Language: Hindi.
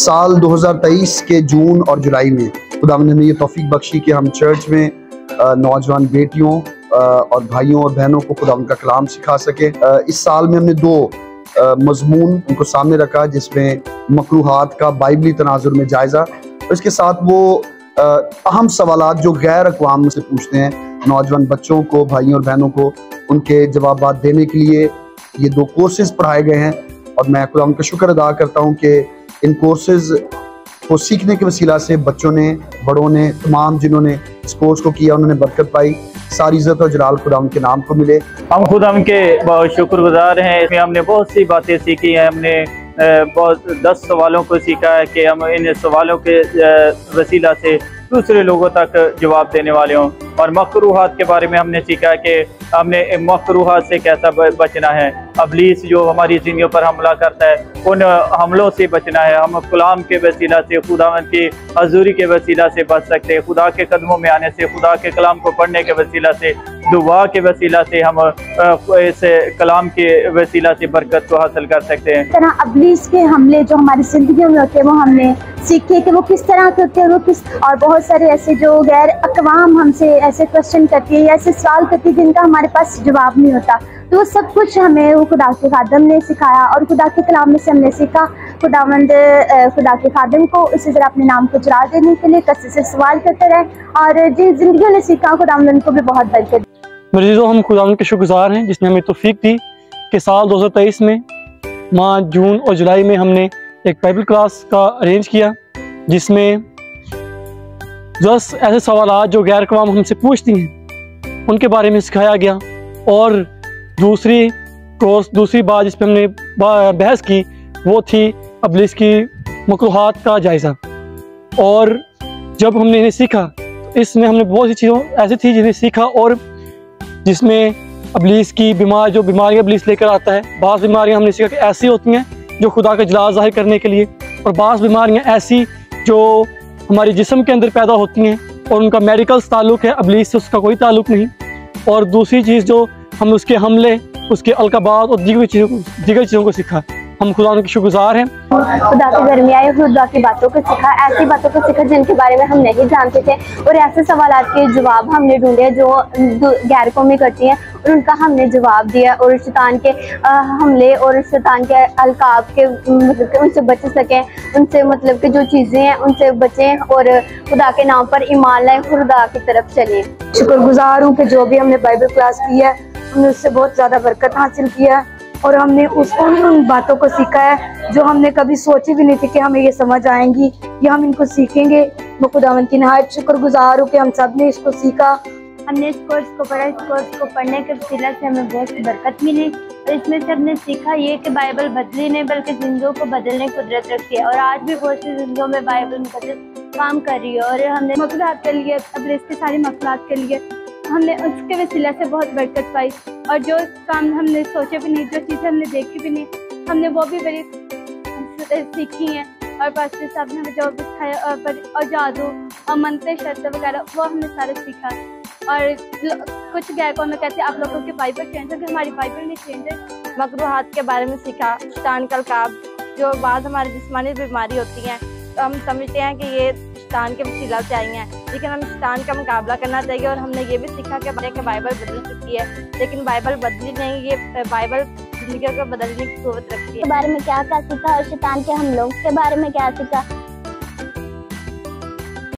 साल 2023 के जून और जुलाई में खुदावंद ने हमें ये तौफीक बख्शी कि हम चर्च में नौजवान बेटियों और भाइयों और बहनों को खुदावंद का कलाम सिखा सके। इस साल में हमने दो मजमून उनको सामने रखा, जिसमें मकरूहात का बाइबली तनाजुर में जायजा, और इसके साथ वो अहम सवालात जो गैर अक़वाम से पूछते हैं नौजवान बच्चों को, भाइयों और बहनों को, उनके जवाब देने के लिए ये दो कोर्सेज पढ़ाए गए हैं। और मैं खुदा उनका शुक्र अदा करता हूँ कि इन कोर्सेज को सीखने के वसीला से बच्चों ने, बड़ों ने, तमाम जिन्होंने इस कोर्स को किया उन्होंने बरकत पाई। सारी इज़्ज़त और जलाल खुदा उनके नाम को मिले। हम खुदा उनके बहुत शुक्रगुजार हैं। इसमें हमने बहुत सी बातें सीखी हैं। हमने बहुत 10 सवालों को सीखा है कि हम इन सवालों के वसीला से दूसरे लोगों तक जवाब देने वाले हों। और मकरूहात के बारे में हमने सीखा है कि हमने मकरूहात से कैसा बचना है। अबलीस जो हमारी ज़िंदगियों पर हमला करता है, उन हमलों से बचना है। हम कलाम के वसीला से, खुदावंद की हजूरी के वसीला से बच सकते हैं। खुदा के कदमों में आने से, खुदा के कलाम को पढ़ने के वसीला से, दुआ के वसीला से हम इस कलाम के वसीला से बरकत को हासिल कर सकते हैं। तरह अबलीस के हमले जो हमारी जिंदगी में होते हैं वो हमने सीखे कि वो किस तरह के होते हैं, वो किस, और बहुत सारे ऐसे जो गैर अक़वाम हमसे ऐसे क्वेश्चन करती है या ऐसे सवाल करती है जिनका हमारे पास जवाब नहीं होता। तो सब कुछ हमें वो खुदा के खादम ने सिखाया और खुदा के कलाम में से हमने सीखा। खुदावंद खुदा के खादम को इसी तरह अपने नाम को चला देने के लिए कसरत से सवाल करते रहे, और जिन जिंदगियों ने सीखा खुदावंद उनको भी बहुत बरकत। मेरे जो हम खुदावंद के शुक्रगुजार हैं जिसने हमें तौफीक दी कि साल 2023 में माह, जून और जुलाई में हमने एक बाइबल क्लास का अरेंज किया, जिसमें 10 ऐसे सवालात जो गैर अक़वाम हमसे पूछती हैं उनके बारे में सिखाया गया। और दूसरी बात जिस पर हमने बहस की वो थी अबलीस की मकरूहात का जायज़ा। और जब हमने इन्हें सीखा, इसमें हमने बहुत सी चीज़ों ऐसी थी जिन्हें सीखा, और जिसमें अबलीस की जो बीमारियाँ अबलीस लेकर आता है। बाज़ बीमारियाँ हमने सीखा कि ऐसी होती हैं जो खुदा का जलाल ज़ाहिर करने के लिए, और बाज़ बीमारियाँ ऐसी जो हमारे जिस्म के अंदर पैदा होती हैं और उनका मेडिकल ताल्लुक़ है, अबलीस से उसका कोई ताल्लुक़ नहीं। और दूसरी चीज़ जो हम उसके हमले, उसके अलकाबात और दीगर चीज़ों को सीखा। हम खुदा के शुक्रगुजार हैं। खुदा के घर में आए, खुदा की बातों को सीखा, ऐसी बातों को सीखा जिनके बारे में हम नहीं जानते थे, और ऐसे सवालात के जवाब हमने ढूंढे जो गैर कौमी करती हैं, और उनका हमने जवाब दिया, और शैतान के हमले और शैतान के अलकाब के मतलब कि उनसे बच सकें, उनसे मतलब कि जो चीज़ें हैं उनसे बचें, और खुदा के नाम पर ईमान लाएं, खुदा की तरफ चलें। शुक्रगुजार हूँ कि जो भी हमने बाइबल क्लास की है हमने उससे बहुत ज़्यादा बरकत हासिल किया है, और हमने उन बातों को सीखा है जो हमने कभी सोची भी नहीं थी कि हमें ये समझ आएंगी या हम इनको सीखेंगे। मैं खुदावंद की नहायत शुक्रगुजार हूँ कि हम सब ने इसको सीखा। हमने इस कोर्स को पढ़ा, इस कोर्स को पढ़ने के वसीला से हमें बहुत बरकत मिली, और इसमें से हमने सीखा ये कि बाइबल बदली नहीं बल्कि जिंदगियों को बदलने की कुदरत रखती है, और आज भी बहुत सी जिंदगियों में बाइबल मुकद्दस काम कर रही है। और हमने मकरूहात के लिए, अबलीस की सारी मकरूहात के लिए हमने उसके वसीला से बहुत बरकत पाई, और जो काम हमने सोचे भी नहीं, जो चीज़ें हमने देखी भी नहीं, हमने वो भी बड़ी सीखी हैं। और पास्टर साहब ने हमें जो भी सिखाया, और जादू और मंत्र शर्त वगैरह वो हमने सारे सीखा। और कुछ गैर कौम में कहते हैं आप लोगों की बाइबल चेंज है, कि हमारी बाइबल नहीं चेंज है। मकरूहात के बारे में सीखा, शैतान का अलकाब, जो बाद हमारी जिस्मानी बीमारी होती हैं, तो हम समझते हैं कि ये शैतान के वसीला से आई हैं, लेकिन हम शैतान का मुकाबला करना चाहिए। और हमने ये भी सीखा कि बाइबल बदल चुकी है, लेकिन बाइबल बदली नहीं, ये बाइबल जिंदगी को बदलने की क़ुव्वत रखती है। के बारे में क्या सीखा, और शैतान के हमलों के बारे में क्या सीखा,